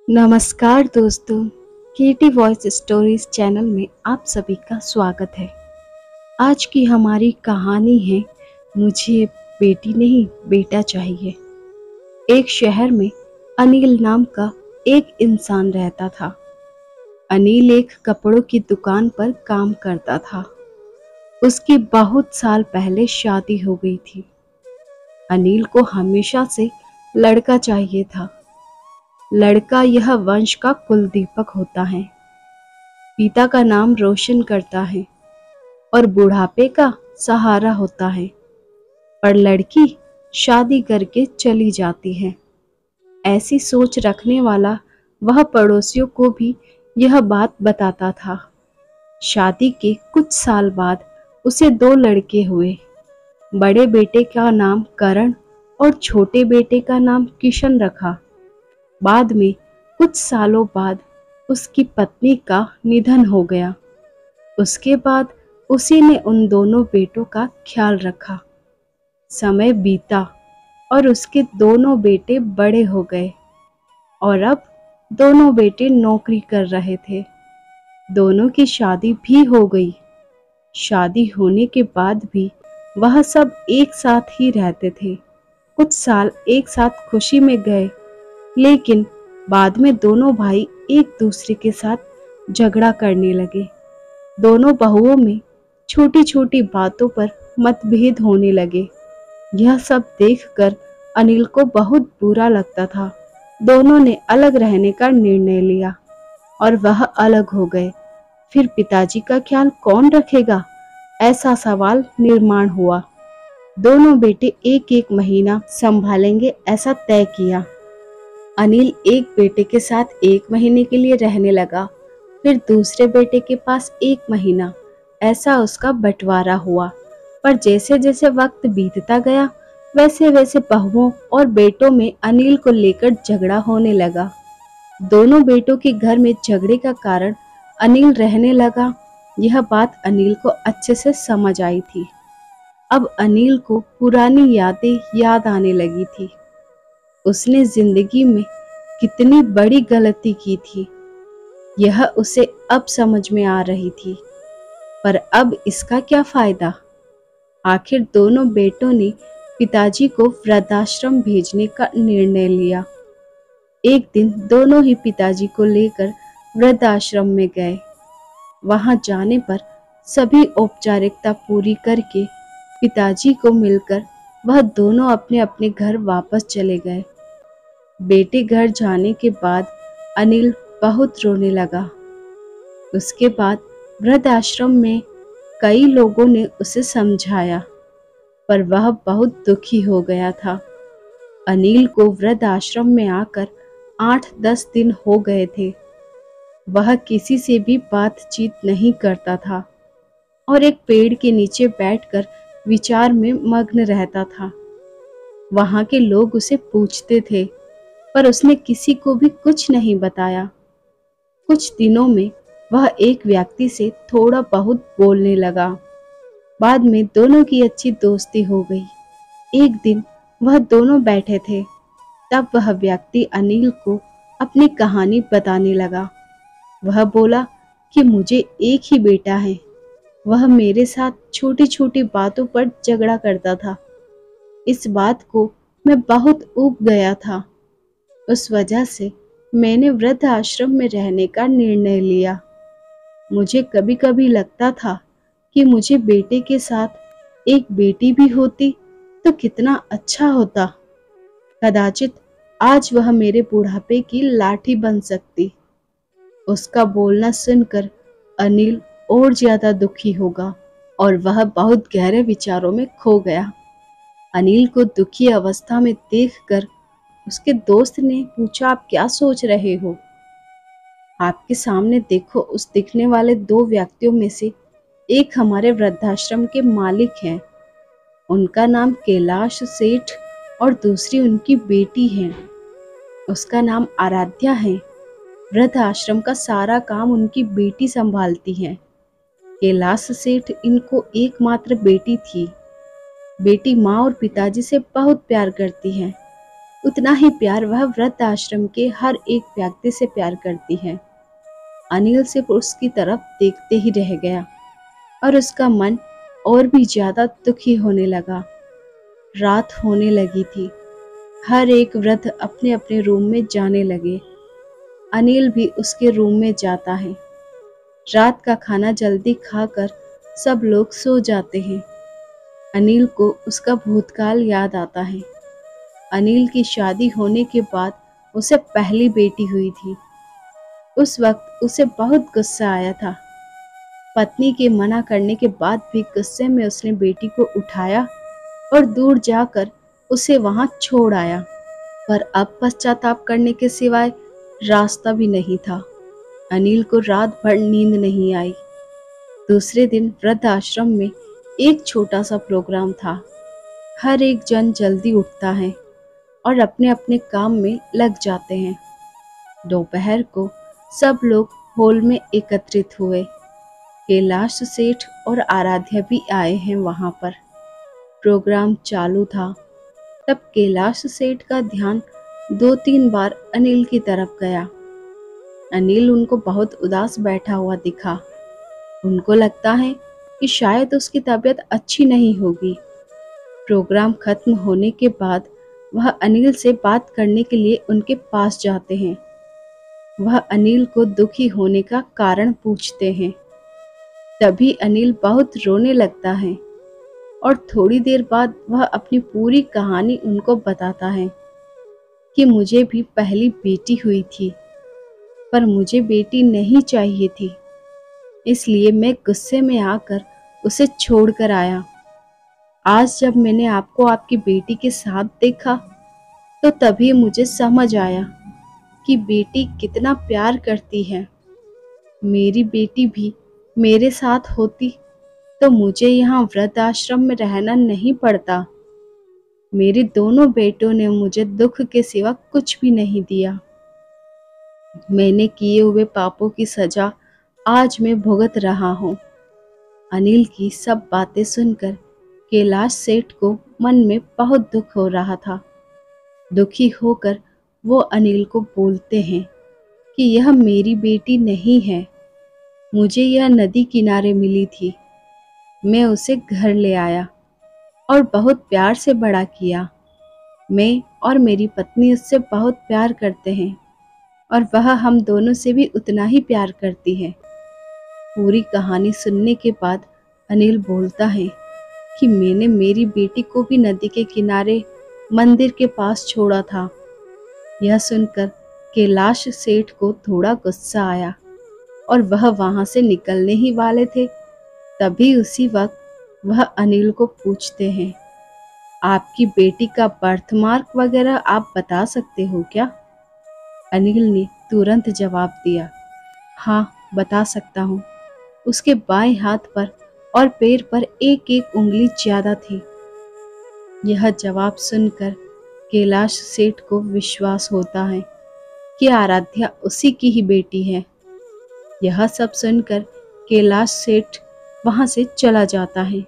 नमस्कार दोस्तों, केटी voice stories channel में आप सभी का स्वागत है। आज की हमारी कहानी है मुझे बेटी नहीं बेटा चाहिए। एक शहर में अनिल नाम का एक इंसान रहता था। अनिल एक कपड़ों की दुकान पर काम करता था। उसकी बहुत साल पहले शादी हो गई थी। अनिल को हमेशा से लड़का चाहिए था। लड़का यह वंश का कुलदीपक होता है, पिता का नाम रोशन करता है और बुढ़ापे का सहारा होता है। पर लड़की शादी करके चली जाती है। ऐसी सोच रखने वाला वह पड़ोसियों को भी यह बात बताता था। शादी के कुछ साल बाद उसे दो लड़के हुए। बड़े बेटे का नाम करण और छोटे बेटे का नाम किशन रखा। बाद में कुछ सालों बाद उसकी पत्नी का निधन हो गया। उसके बाद उसी ने उन दोनों बेटों का ख्याल रखा। समय बीता और उसके दोनों बेटे बड़े हो गए और अब दोनों बेटे नौकरी कर रहे थे। दोनों की शादी भी हो गई। शादी होने के बाद भी वह सब एक साथ ही रहते थे। कुछ साल एक साथ खुशी में गए, लेकिन बाद में दोनों भाई एक दूसरे के साथ झगड़ा करने लगे। दोनों बहुओं में छोटी छोटी बातों पर मतभेद होने लगे। यह सब देखकर अनिल को बहुत बुरा लगता था। दोनों ने अलग रहने का निर्णय लिया और वह अलग हो गए। फिर पिताजी का ख्याल कौन रखेगा, ऐसा सवाल निर्माण हुआ। दोनों बेटे एक एक महीना संभालेंगे ऐसा तय किया। अनिल एक बेटे के साथ एक महीने के लिए रहने लगा, फिर दूसरे बेटे के पास एक महीना, ऐसा उसका बंटवारा हुआ। पर जैसे जैसे वक्त बीतता गया, वैसे वैसे बहुओं और बेटों में अनिल को लेकर झगड़ा होने लगा। दोनों बेटों के घर में झगड़े का कारण अनिल रहने लगा। यह बात अनिल को अच्छे से समझ आई थी। अब अनिल को पुरानी यादें याद आने लगी थी। उसने जिंदगी में कितनी बड़ी गलती की थी, यह उसे अब समझ में आ रही थी। पर अब इसका क्या फायदा। आखिर दोनों बेटों ने पिताजी को वृद्धाश्रम भेजने का निर्णय लिया। एक दिन दोनों ही पिताजी को लेकर वृद्धाश्रम में गए। वहां जाने पर सभी औपचारिकता पूरी करके पिताजी को मिलकर वह दोनों अपने अपने घर वापस चले गए। बेटे घर जाने के बाद अनिल बहुत रोने लगा। उसके बाद वृद्धाश्रम में कई लोगों ने उसे समझाया, पर वह बहुत दुखी हो गया था। अनिल को वृद्धाश्रम में आकर 8-10 दिन हो गए थे। वह किसी से भी बातचीत नहीं करता था और एक पेड़ के नीचे बैठकर विचार में मग्न रहता था। वहां के लोग उसे पूछते थे, पर उसने किसी को भी कुछ नहीं बताया। कुछ दिनों में वह एक व्यक्ति से थोड़ा बहुत बोलने लगा। बाद में दोनों की अच्छी दोस्ती हो गई। एक दिन वह दोनों बैठे थे, तब वह व्यक्ति अनिल को अपनी कहानी बताने लगा। वह बोला कि मुझे एक ही बेटा है। वह मेरे साथ छोटी छोटी बातों पर झगड़ा करता था। इस बात को मैं बहुत ऊब गया था। उस वजह से मैंने वृद्ध आश्रम में रहने का निर्णय लिया। मुझे कभी कभी लगता था कि मुझे बेटे के साथ एक बेटी भी होती तो कितना अच्छा होता। कदाचित आज वह मेरे बुढ़ापे की लाठी बन सकती। उसका बोलना सुनकर अनिल और ज्यादा दुखी होगा और वह बहुत गहरे विचारों में खो गया। अनिल को दुखी अवस्था में देखकर उसके दोस्त ने पूछा, आप क्या सोच रहे हो? आपके सामने देखो, उस दिखने वाले दो व्यक्तियों में से एक हमारे वृद्धाश्रम के मालिक हैं। उनका नाम कैलाश सेठ और दूसरी उनकी बेटी है। उसका नाम आराध्या है। वृद्धाश्रम का सारा काम उनकी बेटी संभालती है। कैलाश सेठ इनको एकमात्र बेटी थी। बेटी माँ और पिताजी से बहुत प्यार करती है। उतना ही प्यार वह वृद्ध आश्रम के हर एक व्यक्ति से प्यार करती है। अनिल सिर्फ उसकी तरफ देखते ही रह गया और उसका मन और भी ज्यादा दुखी होने लगा। रात होने लगी थी। हर एक वृद्ध अपने अपने रूम में जाने लगे। अनिल भी उसके रूम में जाता है। रात का खाना जल्दी खाकर सब लोग सो जाते हैं। अनिल को उसका भूतकाल याद आता है। अनिल की शादी होने के बाद उसे पहली बेटी हुई थी। उस वक्त उसे बहुत गुस्सा आया था। पत्नी के मना करने के बाद भी गुस्से में उसने बेटी को उठाया और दूर जाकर उसे वहां छोड़ आया। पर अब पश्चाताप करने के सिवाय रास्ता भी नहीं था। अनिल को रात भर नींद नहीं आई। दूसरे दिन वृद्ध आश्रम में एक छोटा सा प्रोग्राम था। हर एक जन जल्दी उठता है और अपने अपने काम में लग जाते हैं। दोपहर को सब लोग हॉल में एकत्रित हुए। कैलाश सेठ और आराध्या भी आए हैं वहां पर। प्रोग्राम चालू था। तब कैलाश सेठ का ध्यान 2-3 बार अनिल की तरफ गया। अनिल उनको बहुत उदास बैठा हुआ दिखा। उनको लगता है कि शायद उसकी तबीयत अच्छी नहीं होगी। प्रोग्राम खत्म होने के बाद वह अनिल से बात करने के लिए उनके पास जाते हैं। वह अनिल को दुखी होने का कारण पूछते हैं। तभी अनिल बहुत रोने लगता है और थोड़ी देर बाद वह अपनी पूरी कहानी उनको बताता है कि मुझे भी पहली बेटी हुई थी, पर मुझे बेटी नहीं चाहिए थी, इसलिए मैं गुस्से में आकर उसे छोड़कर आया। आज जब मैंने आपको आपकी बेटी के साथ देखा तो तभी मुझे समझ आया कि बेटी कितना प्यार करती है। मेरी बेटी भी मेरे साथ होती तो मुझे यहाँ वृद्ध आश्रम में रहना नहीं पड़ता। मेरे दोनों बेटों ने मुझे दुख के सिवा कुछ भी नहीं दिया। मैंने किए हुए पापों की सजा आज मैं भुगत रहा हूँ। अनिल की सब बातें सुनकर कैलाश सेठ को मन में बहुत दुख हो रहा था। दुखी होकर वो अनिल को बोलते हैं कि यह मेरी बेटी नहीं है। मुझे यह नदी किनारे मिली थी। मैं उसे घर ले आया और बहुत प्यार से बड़ा किया। मैं और मेरी पत्नी उससे बहुत प्यार करते हैं और वह हम दोनों से भी उतना ही प्यार करती है। पूरी कहानी सुनने के बाद अनिल बोलता है कि मैंने मेरी बेटी को भी नदी के किनारे मंदिर के पास छोड़ा था। यह सुनकर कैलाश सेठ को थोड़ा गुस्सा आया और वह वहां से निकलने ही वाले थे। तभी उसी वक्त वह अनिल को पूछते हैं, आपकी बेटी का बर्थमार्क वगैरह आप बता सकते हो क्या? अनिल ने तुरंत जवाब दिया, हाँ बता सकता हूँ। उसके बाएं हाथ पर और पैर पर एक एक उंगली ज्यादा थी। यह जवाब सुनकर कैलाश सेठ को विश्वास होता है कि आराध्या उसी की ही बेटी है। यह सब सुनकर कैलाश सेठ वहां से चला जाता है।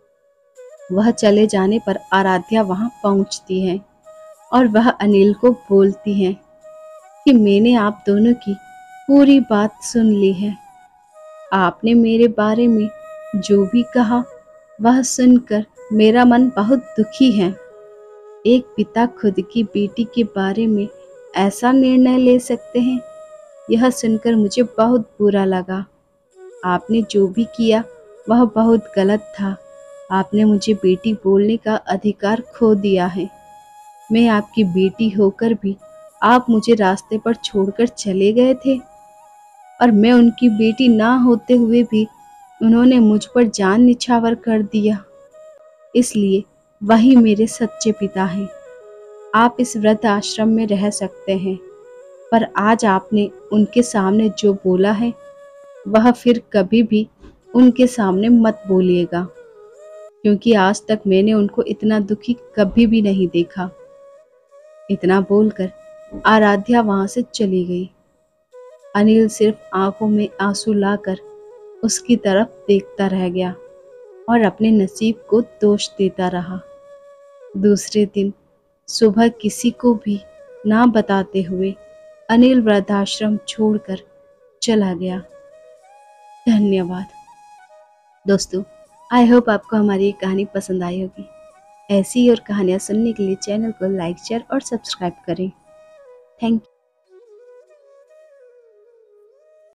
वह चले जाने पर आराध्या वहां पहुंचती है और वह अनिल को बोलती है कि मैंने आप दोनों की पूरी बात सुन ली है। आपने मेरे बारे में जो भी कहा वह सुनकर मेरा मन बहुत दुखी है। एक पिता खुद की बेटी के बारे में ऐसा निर्णय ले सकते हैं, यह सुनकर मुझे बहुत बुरा लगा। आपने जो भी किया वह बहुत गलत था। आपने मुझे बेटी बोलने का अधिकार खो दिया है। मैं आपकी बेटी होकर भी आप मुझे रास्ते पर छोड़कर चले गए थे और मैं उनकी बेटी ना होते हुए भी उन्होंने मुझ पर जान निछावर कर दिया। इसलिए वही मेरे सच्चे पिता हैं। आप इस वृद्ध आश्रम में रह सकते हैं, पर आज आपने उनके सामने जो बोला है वह फिर कभी भी उनके सामने मत बोलिएगा, क्योंकि आज तक मैंने उनको इतना दुखी कभी भी नहीं देखा। इतना बोलकर आराध्या वहां से चली गई। अनिल सिर्फ आंखों में आंसू लाकर उसकी तरफ देखता रह गया और अपने नसीब को दोष देता रहा। दूसरे दिन सुबह किसी को भी ना बताते हुए अनिल वृद्धाश्रम छोड़कर चला गया। धन्यवाद दोस्तों। आई होप आपको हमारी ये कहानी पसंद आई होगी। ऐसी और कहानियाँ सुनने के लिए चैनल को लाइक शेयर और सब्सक्राइब करें। Thank you.